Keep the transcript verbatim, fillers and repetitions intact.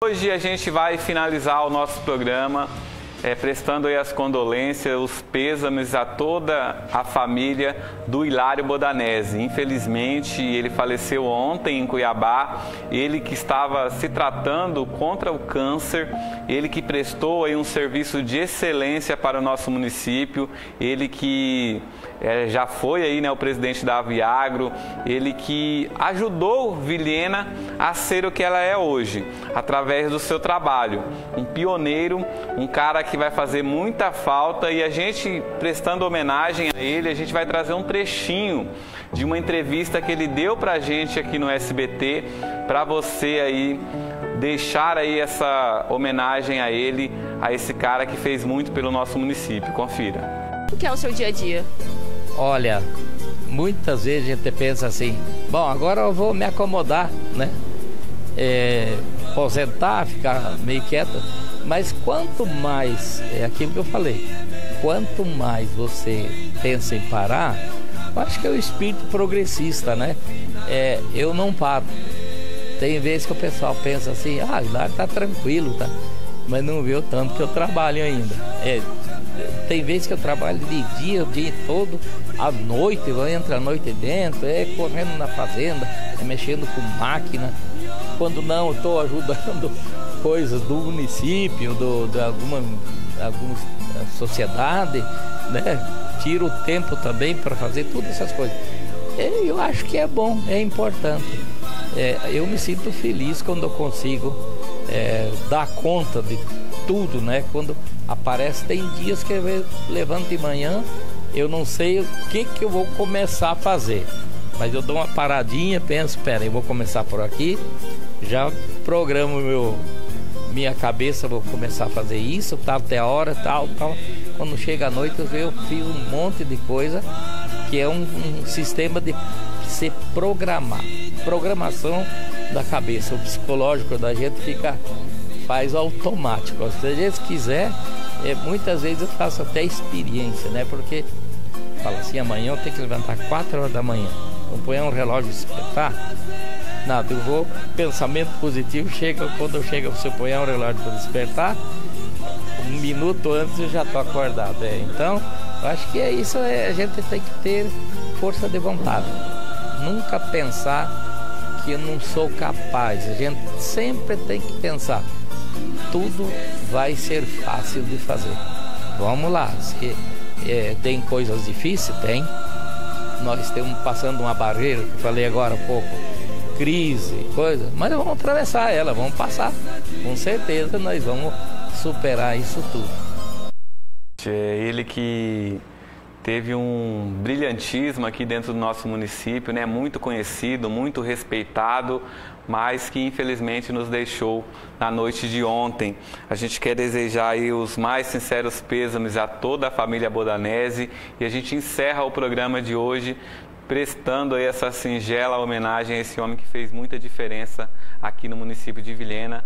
Hoje a gente vai finalizar o nosso programa é, prestando aí as condolências, os pêsames a toda a família do Hilário Bodanese. Infelizmente, ele faleceu ontem em Cuiabá, ele que estava se tratando contra o câncer, ele que prestou aí um serviço de excelência para o nosso município, ele que é, já foi aí, né, o presidente da Aviagro, ele que ajudou Vilhena a ser o que ela é hoje, através do seu trabalho. Um pioneiro, um cara que vai fazer muita falta, e a gente, prestando homenagem a ele, a gente vai trazer um trechinho de uma entrevista que ele deu pra gente aqui no S B T, para você aí deixar aí essa homenagem a ele, a esse cara que fez muito pelo nosso município. Confira. O que é o seu dia a dia? Olha, muitas vezes a gente pensa assim, bom, agora eu vou me acomodar, né? É, aposentar, ficar meio quieto. Mas quanto mais, é aquilo que eu falei, quanto mais você pensa em parar, eu acho que é o espírito progressista, né? É, eu não paro. Tem vezes que o pessoal pensa assim, ah, lá tá tranquilo, tá? Mas não vê o tanto que eu trabalho ainda. É, tem vezes que eu trabalho de dia, o dia todo, à noite, eu entro à noite dentro, é correndo na fazenda, é mexendo com máquina. Quando não, eu estou ajudando coisas do município, do, de alguma, alguma sociedade, né? Tiro o tempo também para fazer todas essas coisas. Eu acho que é bom, é importante. É, eu me sinto feliz quando eu consigo é, dar conta de tudo, né? Quando aparece, tem dias que eu levanto de manhã, eu não sei o que, que eu vou começar a fazer. Mas eu dou uma paradinha, penso, espera, eu vou começar por aqui, já programo meu, minha cabeça, vou começar a fazer isso, tal, até a hora, tal, tal. Quando chega a noite, eu, eu fiz um monte de coisa, que é um, um sistema de se programar. Programação da cabeça, o psicológico da gente fica, faz automático. Se a gente quiser, é, muitas vezes eu faço até experiência, né? Porque fala assim, amanhã eu tenho que levantar quatro horas da manhã. Vou pôr um relógio despertar. Nada, eu vou, pensamento positivo, chega, quando eu chego, você põe um relógio para despertar, um minuto antes eu já estou acordado. É. Então, eu acho que é isso, é, a gente tem que ter força de vontade. Nunca pensar que eu não sou capaz. A gente sempre tem que pensar, tudo vai ser fácil de fazer. Vamos lá, se é, tem coisas difíceis, tem. Nós estamos passando uma barreira, que eu falei agora há pouco, crise, coisa, mas vamos atravessar ela, vamos passar. Com certeza nós vamos superar isso tudo. É ele que teve um brilhantismo aqui dentro do nosso município, né? Muito conhecido, muito respeitado, mas que infelizmente nos deixou na noite de ontem. A gente quer desejar aí os mais sinceros pêsames a toda a família Bodanese, e a gente encerra o programa de hoje prestando aí essa singela homenagem a esse homem que fez muita diferença aqui no município de Vilhena.